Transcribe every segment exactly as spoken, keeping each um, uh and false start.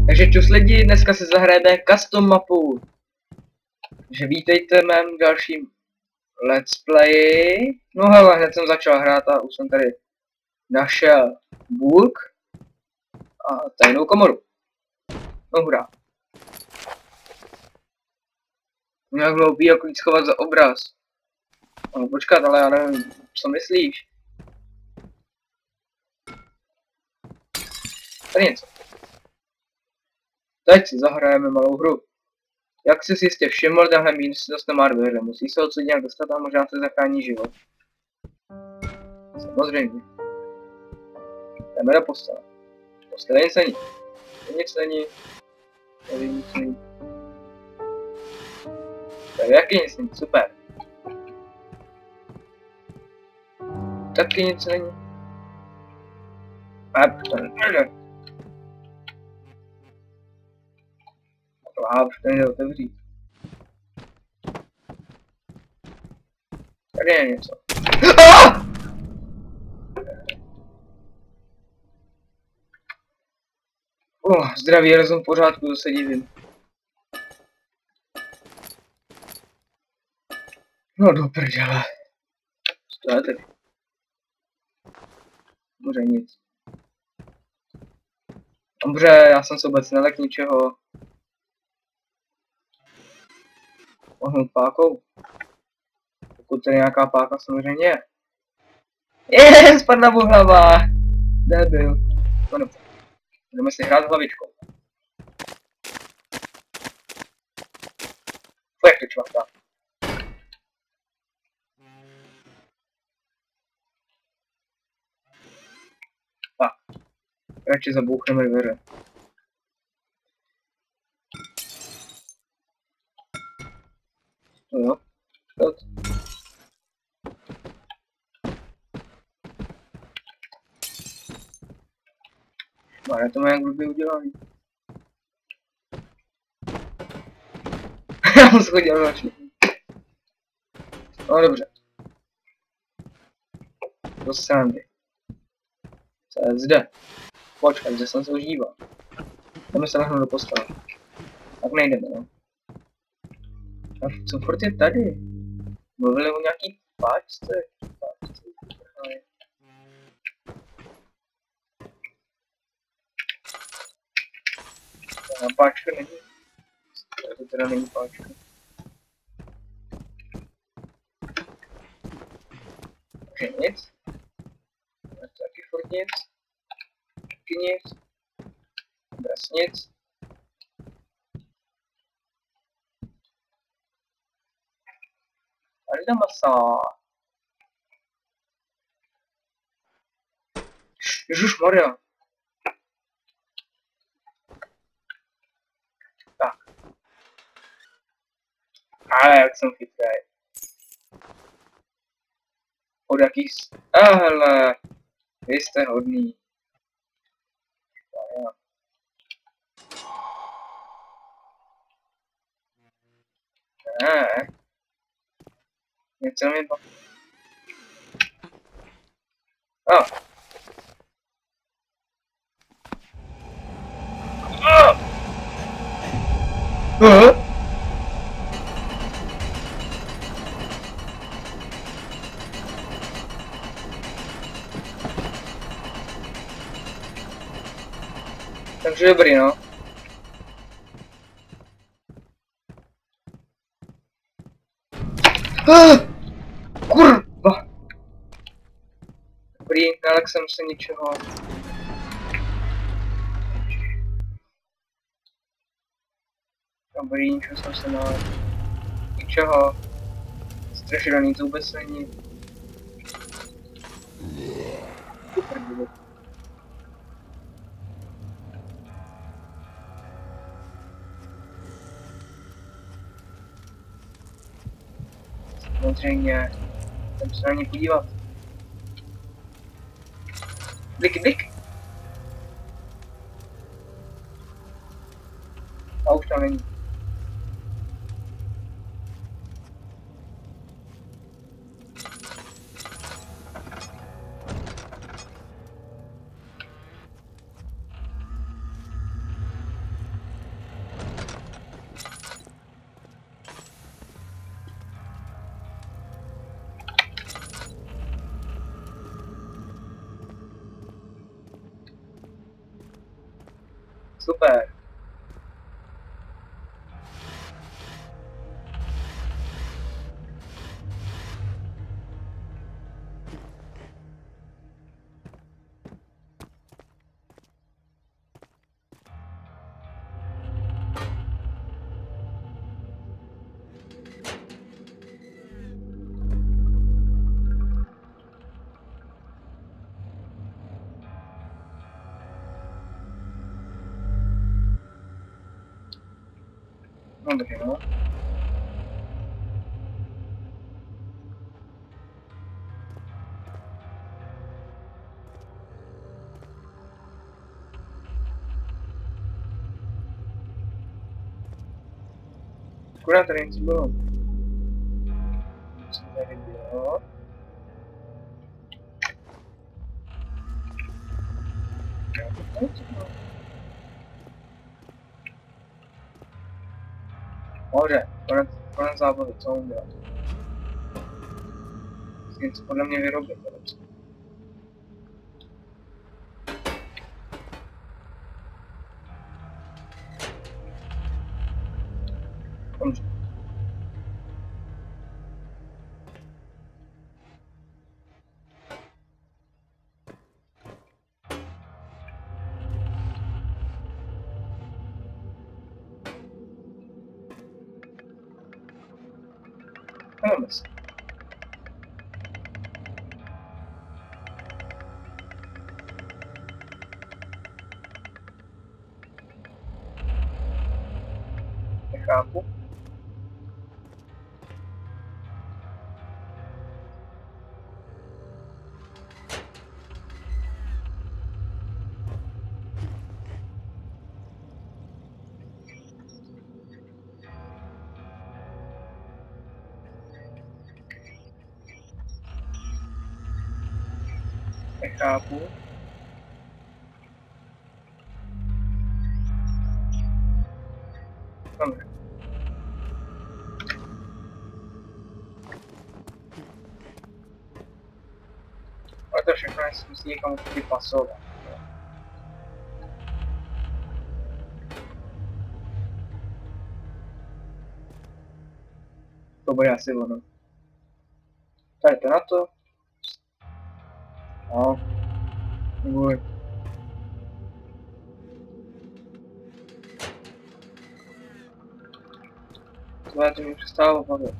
Takže čus lidi, dneska se zahrajeme custom mapu. Takže vítejte v mém dalším let's playi. No hele, hned jsem začal hrát a už jsem tady našel bulk a tajnou komoru. No hurá. Nějak hloupý jako jít schovat za obraz. No počkat, ale já nevím, co myslíš? Tady něco. Teď si zahrajeme malou hru. Jak jsi si jistě všiml, tahle místnost nemá dveře. Musí se odsud nějak dostat a možná se zachrání život. Samozřejmě. Jdeme do postele. Postele nic není. Nic není. Tady nic není. Tady jaký nic není, super. Taky nic není. A to nejde. A už to nejde otevřít. Tady je něco. Ah! Oh, zdravý rozum v pořádku, to se divím. No do prdele. Co to je tady? Dobře, nic. Dobře, já jsem se vůbec nelek ničeho. Ohnout pákou. Pokud tady nějaká páka samozřejmě je. Je, spadla mu hlava. Nebyl. No dobře. Budeme si hrát s hlavičkou. Fuj, jak to čvachta. Tak. Radši zabouchneme dveře. No jo. Škod. Máre, to má jak blbě udělaný. Já mu schodil nočný. No dobře. Do srandy. Co je zde? Počkej, zde jsem se už díval. Jdeme se lahnout do postele. Tak nejdeme, no. A co furt je tady? Mluvili o nějaký páčce? Páčce? Na páčka není. To teda není páčka. Takže nic. Taky furt nic. Taky nic. Vůbec nic. Ada masa. Ježišmarja. Tak. Ale jak jsem chytrý. Od jakých... Ah, hele. Vy jste hodný. Ne. Něco mi pak... Ah. Ah. Uh. Takže dobrý, no. Ah, kurva. Dobrý, nalek jsem se ničeho. Dobrý, ničeho jsem se nalek. Ničeho. Strašidelný to vůbec není. Super, samozřejmě, jsem se na ně podívat. Bliky, blik. A už tam není. Super. Dobře, no. Akorát tady něco bylo. Co tady bylo? Dobře, konec, konec zábavy, co mám dělat? Něco podle mě vyrobit, dobře. Dobře. Máme se. Nechápu. Nechápu. Dobře. Ale to všechno se musí někam pasovat. To bude asi ono. Tady to na to. No. Můj. Tohle to mi přestávalo bavit.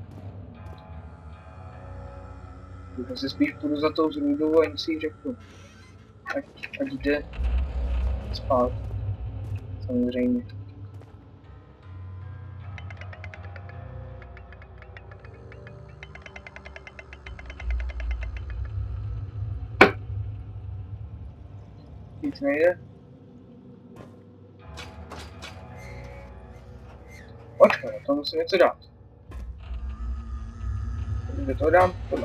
Já si spíš půjdu za tou zrůdou a nic jí řeknu. Tak, ať jde spát. Samozřejmě. Nic nejde. Počkej, to musím něco dát. Když to dám, tohle.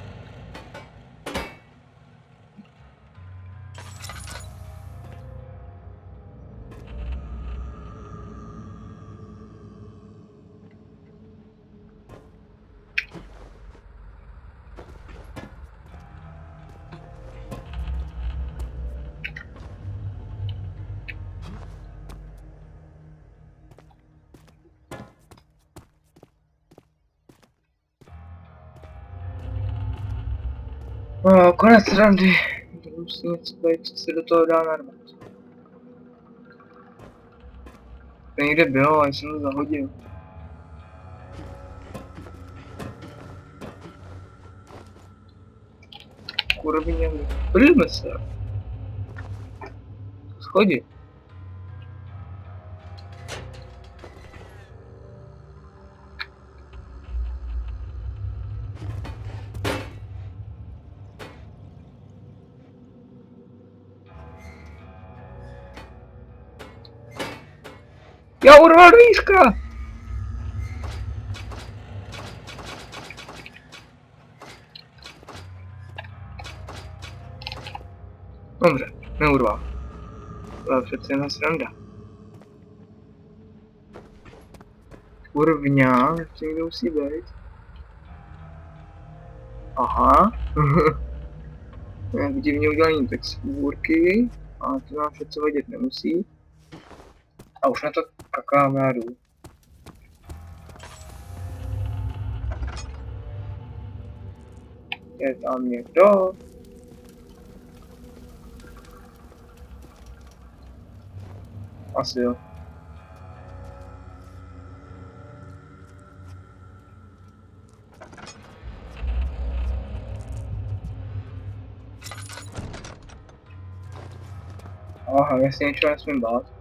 No, konec randy. Musím něco být, co se do toho dá narvat. To někde bylo, ale jsem to zahodil. Kurvině, podívejme se. Schodí. Já urval dvířka! Dobře, neurval. To je přece jen sranda. Kurvňa, ještě někdo musí být. Aha. Jak divně udělaný textúrky. A to nám přece vadit nemusí. A už na to kakám já jdu. Je tam někdo? Asi jo. Aha, já si něčeho nesmím bát.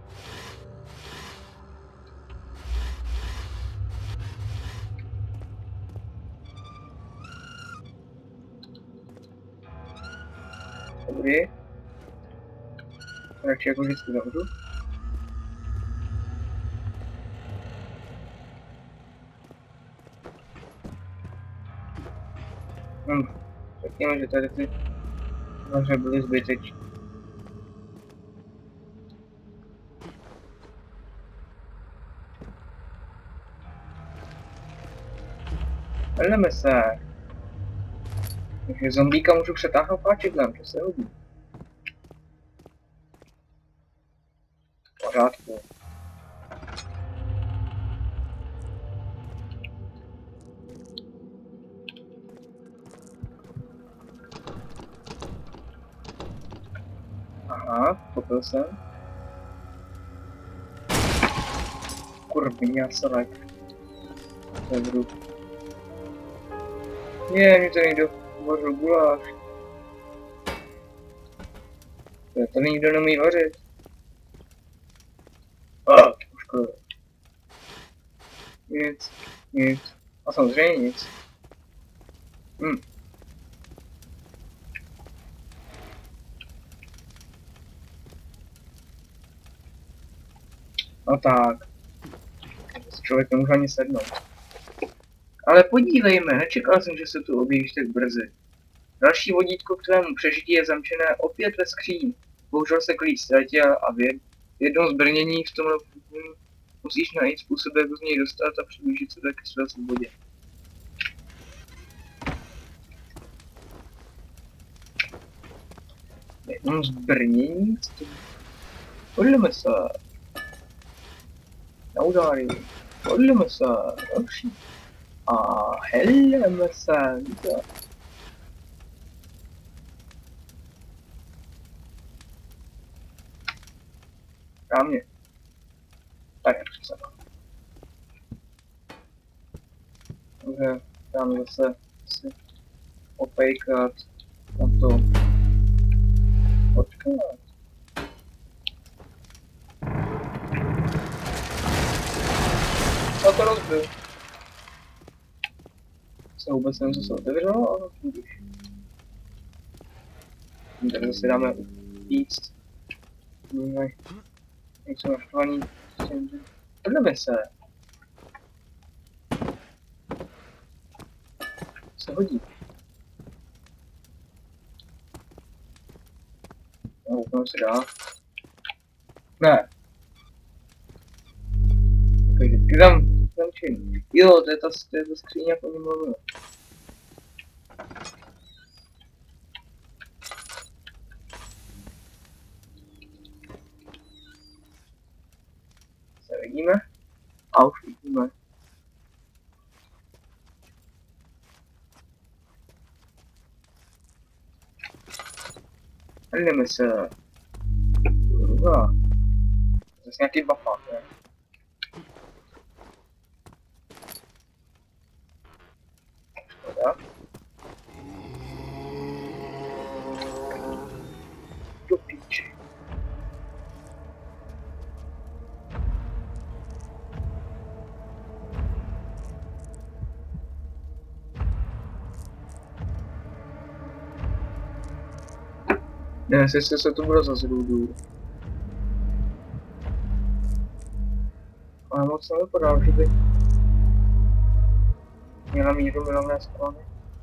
Dobrý. Radši jako vždycky zavřu. Hm, řekněme, že tady ty dveře byly zbytečné. Jdeme se. Takže zombíka můžu přetáhnout páčidlem, to se hodí. V pořádku. Aha, popil jsem. Kurvý, já se like. Dobru. Je, mi to nejde vařil guláš. To, to nikdo nemůže vařit. Ah, škoda. Nic, nic. A samozřejmě nic. Hm. No tak. Člověk nemůže ani sednout. Ale podívejme, nečekal jsem, že se tu objevíš tak brzy. Další vodítko k tvému přežití je zamčené opět ve skříni. Bohužel se klíč ztratil a v jednom zbrnění v tomhle musíš najít způsob, jak z něj dostat a přiblížit se tak k své svobodě. V jednom zbrnění? Podleme se. Na udary. Podleme se. Další. A heleme se. Dá mě. Tak je přece. Takže dám zase si opejkat na to. Počkat. A to rozbil. Se vůbec nevím, co se otevřelo, ale budíš. Tady zase dáme víc. Nejsou naštvaný. Podleme se. Se hodí. No, úplně se dá. Ne. Takže ty tam, tam čím. Jo, to je ta, to je ta skříně, po něm mluvím. Se vidíme? A už vidíme. Jdeme se. Druhá. Zase nějaký bafák, ne? Škoda. Do píči. Ne, jestli se to bude zase důvod. Ale moc nevypadá, že by měla míru milovné sklony.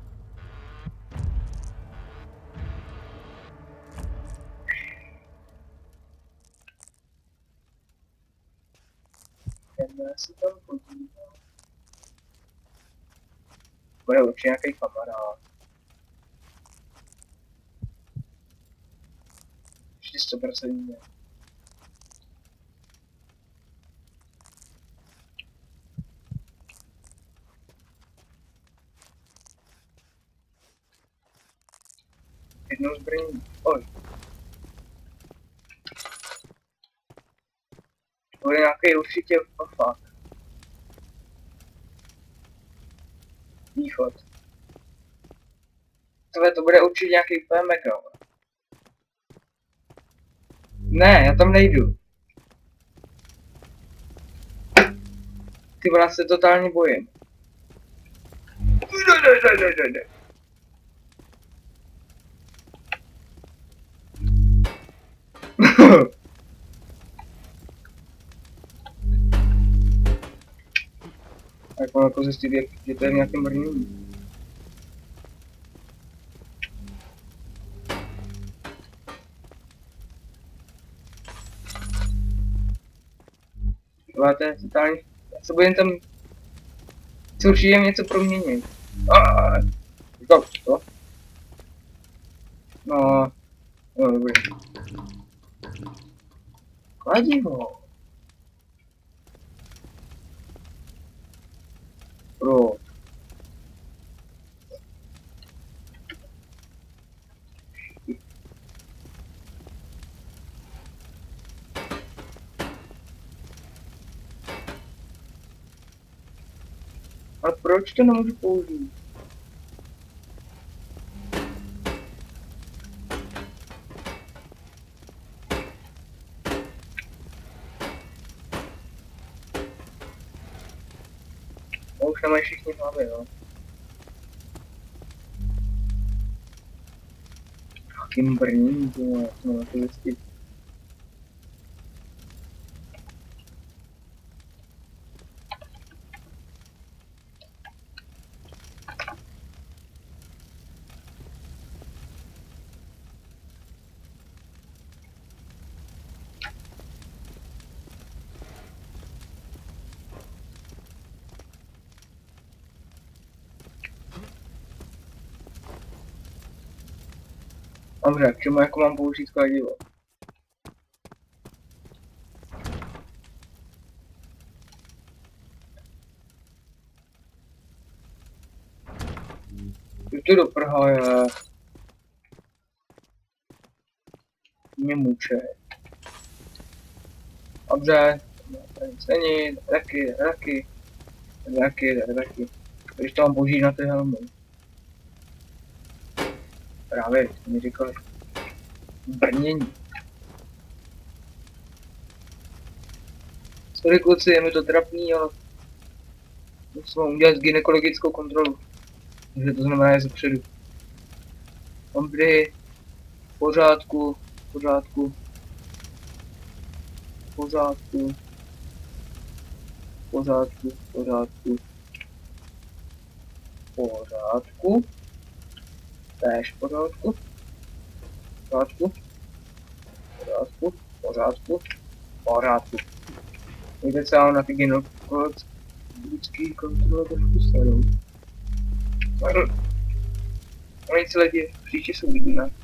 Jdeme se tam podívat. Bude určitě nějaký kamarád. sto procent ne. jednou zbraní. Oj. Bude nějaký určitě fakt. Východ. Tohle to bude určitě nějaký P M K. Ne, já tam nejdu. Ty vole, se totálně bojím. Ne, ne, ne, ne, ne, ne. Tak mám jako zjistit, že to je nějaký mrný. To je totálně... Já se budem tam... Chci určitě něco proměnit. To, to? No... No, dobrý. Kladivo. Pro. Ale proč to nemůžu použít? No, už nemají všichni hlavy, jo. Jakým brním, to je, to na to zjistit. Dobře, k čemu jako mám použít kladivo? Je to do prhaje. Mě muče. Dobře, tady není, taky, taky, taky, taky. Když to mám použít na ty helmy. Právě, to mi říkali. Brnění. Sorry kluci, je mi to trapný, ale musím udělat gynekologickou kontrolu. Takže to znamená je zepředu. Dobrý. V pořádku, v pořádku. V pořádku. V pořádku, v pořádku. V pořádku. Též v pořádku. V pořádku. V pořádku. V pořádku. V pořádku. Mějte se na ty gynekologický kontrole trošku starou. No nic lidi, příště se uvidíme.